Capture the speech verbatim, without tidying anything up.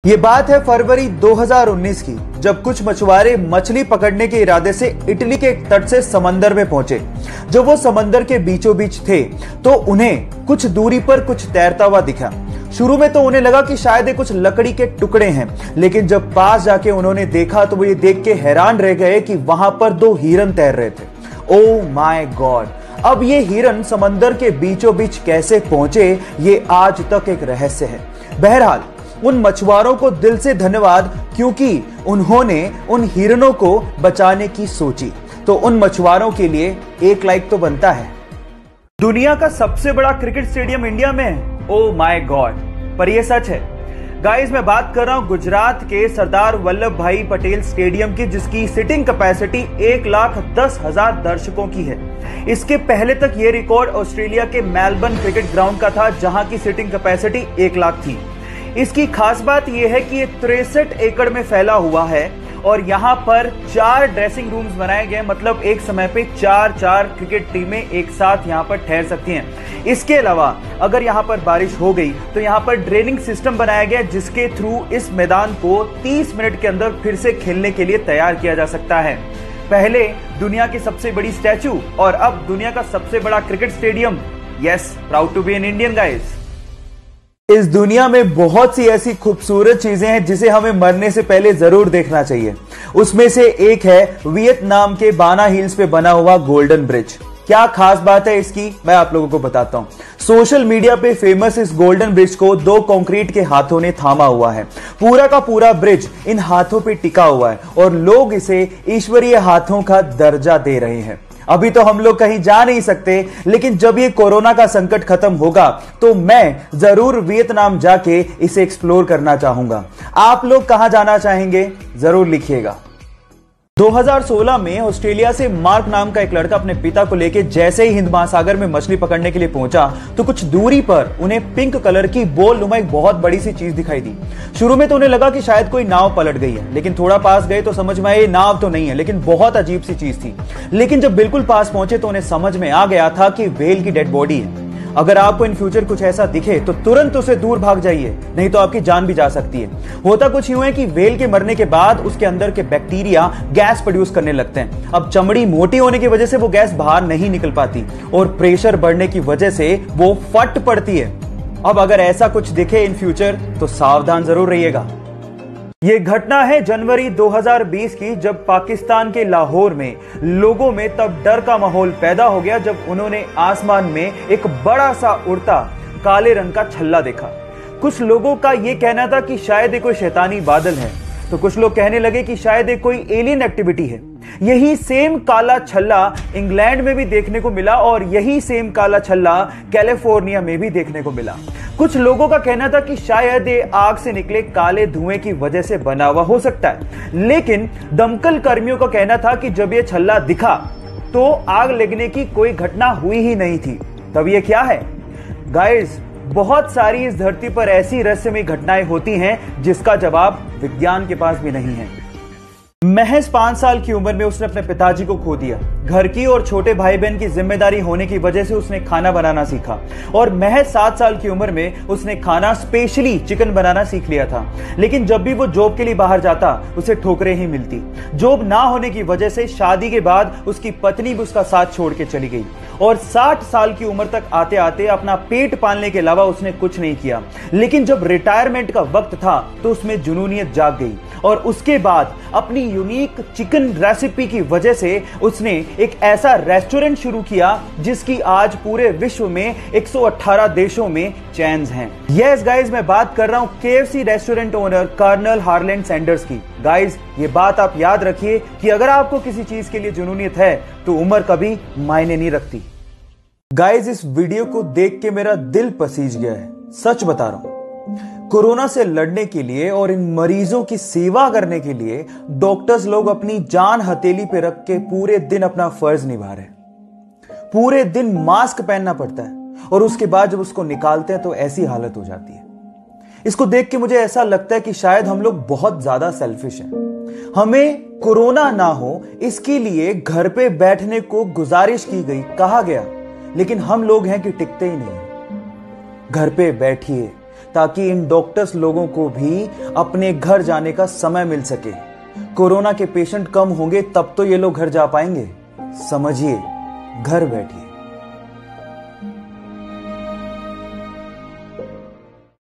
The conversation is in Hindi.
ये बात है फरवरी दो हज़ार उन्नीस की, जब कुछ मछुआरे मछली पकड़ने के इरादे से इटली के तट से समंदर में पहुंचे। जब वो समंदर के बीचों बीच थे तो उन्हें कुछ दूरी पर कुछ तैरता हुआ दिखा। शुरू में तो उन्हें लगा कि शायद ये कुछ लकड़ी के टुकड़े हैं, लेकिन जब पास जाके उन्होंने देखा तो वो ये देख के हैरान रह गए कि वहां पर दो हिरन तैर रहे थे। Oh my god! अब ये हिरन समंदर के बीचों बीच कैसे पहुंचे, ये आज तक एक रहस्य है। बहरहाल उन मछुआरों को दिल से धन्यवाद, क्योंकि उन्होंने उन हिरनों को बचाने की सोची। तो उन मछुआरों के लिए एक लाइक तो बनता है। दुनिया का सबसे बड़ा क्रिकेट स्टेडियम इंडिया में है। Oh my god! पर यह सच है गाइस। मैं बात कर रहा हूं गुजरात के सरदार वल्लभ भाई पटेल स्टेडियम की, जिसकी सिटिंग कैपेसिटी एक लाख दस हजार दर्शकों की है। इसके पहले तक यह रिकॉर्ड ऑस्ट्रेलिया के मेलबर्न क्रिकेट ग्राउंड का था, जहां की सिटिंग कैपेसिटी एक लाख थी। इसकी खास बात यह है कि ये तिरसठ एकड़ में फैला हुआ है और यहाँ पर चार ड्रेसिंग रूम्स बनाए गए, मतलब एक समय पे चार चार क्रिकेट टीमें एक साथ यहाँ पर ठहर सकती हैं। इसके अलावा अगर यहाँ पर बारिश हो गई तो यहाँ पर ड्रेनिंग सिस्टम बनाया गया, जिसके थ्रू इस मैदान को तीस मिनट के अंदर फिर से खेलने के लिए तैयार किया जा सकता है। पहले दुनिया की सबसे बड़ी स्टैचू और अब दुनिया का सबसे बड़ा cricket stadium. Yes, proud to be an Indian guys. इस दुनिया में बहुत सी ऐसी खूबसूरत चीजें हैं जिसे हमें मरने से पहले जरूर देखना चाहिए। उसमें से एक है वियतनाम के बाना हिल्स पे बना हुआ गोल्डन ब्रिज। क्या खास बात है इसकी, मैं आप लोगों को बताता हूं। सोशल मीडिया पे फेमस इस गोल्डन ब्रिज को दो कंक्रीट के हाथों ने थामा हुआ है। पूरा का पूरा ब्रिज इन हाथों पे टिका हुआ है और लोग इसे ईश्वरीय हाथों का दर्जा दे रहे हैं। अभी तो हम लोग कहीं जा नहीं सकते, लेकिन जब ये कोरोना का संकट खत्म होगा तो मैं जरूर वियतनाम जाके इसे एक्सप्लोर करना चाहूंगा। आप लोग कहां जाना चाहेंगे, जरूर लिखिएगा। दो हज़ार सोलह में ऑस्ट्रेलिया से मार्क नाम का एक लड़का अपने पिता को लेकर जैसे ही हिंद महासागर में मछली पकड़ने के लिए पहुंचा तो कुछ दूरी पर उन्हें पिंक कलर की बोल नुमा एक बहुत बड़ी सी चीज दिखाई दी। शुरू में तो उन्हें लगा कि शायद कोई नाव पलट गई है, लेकिन थोड़ा पास गए तो समझ में आया ये नाव तो नहीं है, लेकिन बहुत अजीब सी चीज थी। लेकिन जब बिल्कुल पास पहुंचे तो उन्हें समझ में आ गया था कि व्हेल की डेड बॉडी है। अगर आपको इन फ्यूचर कुछ ऐसा दिखे तो तुरंत उसे दूर भाग जाइए, नहीं तो आपकी जान भी जा सकती है। होता कुछ यूं है कि व्हेल के मरने के बाद उसके अंदर के बैक्टीरिया गैस प्रोड्यूस करने लगते हैं। अब चमड़ी मोटी होने की वजह से वो गैस बाहर नहीं निकल पाती और प्रेशर बढ़ने की वजह से वो फट पड़ती है। अब अगर ऐसा कुछ दिखे इन फ्यूचर तो सावधान जरूर रहिएगा। ये घटना है जनवरी दो हज़ार बीस की, जब पाकिस्तान के लाहौर में लोगों में तब डर का माहौल पैदा हो गया जब उन्होंने आसमान में एक बड़ा सा उड़ता काले रंग का छल्ला देखा। कुछ लोगों का यह कहना था कि शायद ये कोई शैतानी बादल है, तो कुछ लोग कहने लगे कि शायद ये कोई एलियन एक्टिविटी है। यही सेम काला छल्ला इंग्लैंड में भी देखने को मिला और यही सेम काला छल्ला कैलिफोर्निया में भी देखने को मिला। कुछ लोगों का कहना था कि शायद ये आग से निकले काले धुएं की वजह से बना हुआ हो सकता है, लेकिन दमकल कर्मियों का कहना था कि जब ये छल्ला दिखा तो आग लगने की कोई घटना हुई ही नहीं थी। तब ये क्या है गाइस? बहुत सारी इस धरती पर ऐसी रहस्यमय घटनाएं होती हैं जिसका जवाब विज्ञान के पास भी नहीं है। महज पांच साल की उम्र में उसने अपने पिताजी को खो दिया। घर की और छोटे भाई बहन की जिम्मेदारी होने की वजह से उसने खाना बनाना सीखा और महज सात साल की उम्र में उसने खाना स्पेशली चिकन बनाना सीख लिया था। लेकिन जब भी वो जॉब के लिए बाहर जाता उसे ठोकरें ही मिलती। जॉब ना होने की वजह से शादी के बाद उसकी पत्नी भी उसका साथ छोड़ के चली गई और साठ साल की उम्र तक आते आते अपना पेट पालने के अलावा उसने कुछ नहीं किया। लेकिन जब रिटायरमेंट का वक्त था तो उसमें जुनूनियत जाग गई और उसके बाद अपनी यूनिक चिकन रेसिपी की वजह से उसने एक ऐसा रेस्टोरेंट शुरू किया जिसकी आज पूरे विश्व में एक सौ अठारह देशों में चेन्स हैं। यस गाइस, मैं बात कर रहा हूं KFC restaurant owner colonel Harland Sanders की। गाइस, ये बात आप याद रखिए कि अगर आपको किसी चीज के लिए जुनूनियत है तो उम्र कभी मायने नहीं रखती। गाइस, इस वीडियो को देख के मेरा दिल पसीज गया है, सच बता रहा हूं। कोरोना से लड़ने के लिए और इन मरीजों की सेवा करने के लिए डॉक्टर्स लोग अपनी जान हथेली पे रख के पूरे दिन अपना फर्ज निभा रहे हैं। पूरे दिन मास्क पहनना पड़ता है और उसके बाद जब उसको निकालते हैं तो ऐसी हालत हो जाती है। इसको देख के मुझे ऐसा लगता है कि शायद हम लोग बहुत ज्यादा सेल्फिश हैं। हमें कोरोना ना हो इसके लिए घर पे बैठने को गुजारिश की गई, कहा गया, लेकिन हम लोग हैं कि टिकते ही नहीं। घर पे बैठिए, ताकि इन डॉक्टर्स लोगों को भी अपने घर जाने का समय मिल सके। कोरोना के पेशेंट कम होंगे तब तो ये लोग घर जा पाएंगे। समझिए, घर बैठिए।